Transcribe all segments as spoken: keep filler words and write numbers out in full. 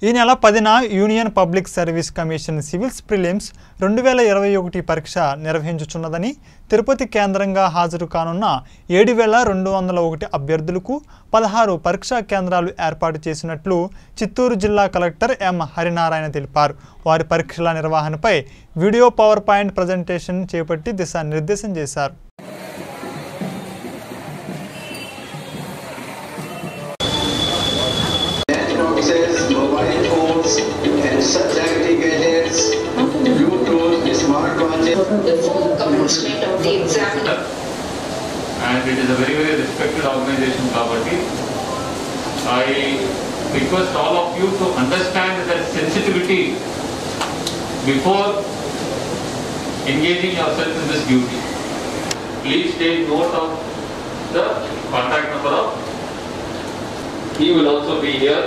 ఈ నెల పదిన union public service commission civils prelims రెండు వేల ఇరవై ఒకటి పరీక్ష నిర్వహించుచున్నదని తిరుపతి కేంద్రంగా హాజరు కానున్న ఏడు వేల రెండు వందల ఒకటి అభ్యర్థులకు పదహారు పరీక్షా కేంద్రాలు ఏర్పాటు చేసినట్లు చిత్తూరు జిల్లా కలెక్టర్ ఎం హరినారాయణ తెలిపారు. వారి పరీక్షల నిర్వహణపై వీడియో పవర్ పాయింట్ ప్రజెంటేషన్ చేపట్టి దిశానిర్దేశం చేశారు. Such aggregators, Bluetooth, smartwatches. Before commencement of the examiner. And it is a very, very respected organization, Kabati. I request all of you to understand that sensitivity before engaging yourself in this duty. Please take note of the contact number of. He will also be here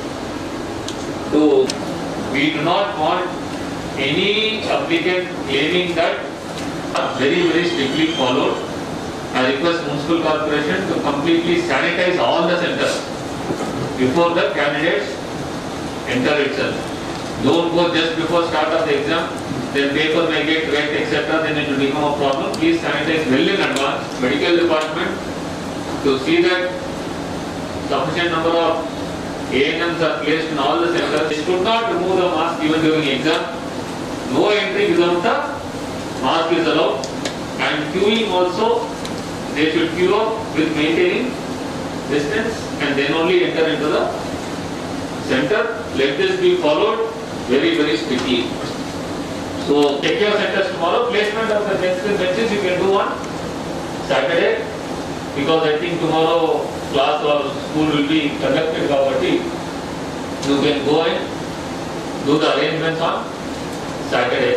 to. We do not want any applicant claiming that are very, very strictly followed. I request Municipal Corporation to completely sanitize all the centers before the candidates enter itself. Don't go just before start of the exam, then paper may get wet, et cetera. Then it will become a problem. Please sanitize well in advance. Medical department to see that sufficient number of A N Ms are placed in all the centers. They should not remove the mask even during exam. No entry without the mask is allowed. And queuing also, they should queue up with maintaining distance and then only enter into the center. Let this be followed very, very strictly. So check your centers tomorrow. Placement of the benches you can do on Saturday, because I think tomorrow class or school will be conducted properly. You can go and do the arrangements on Saturday.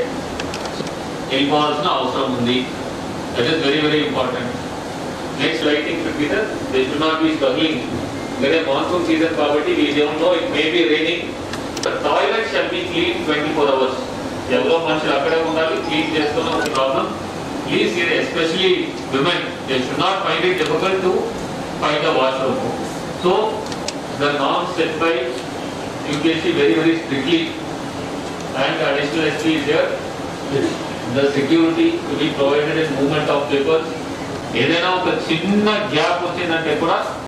Informs now from Mundi. That is very, very important. Next lighting should be there. They should not be struggling. There is monsoon season property. We don't know, it may be raining. The toilet shall be cleaned twenty-four hours. Evro manchil akkade undali, clean chestunna no problem. Please see, especially women, they should not find it difficult to find the washroom. So the norms set by U P S C very, very strictly, and additional S P is here. The security to be provided in movement of papers. ఏదైనా ఒక చిన్న gap వచ్చిందంటే కూడా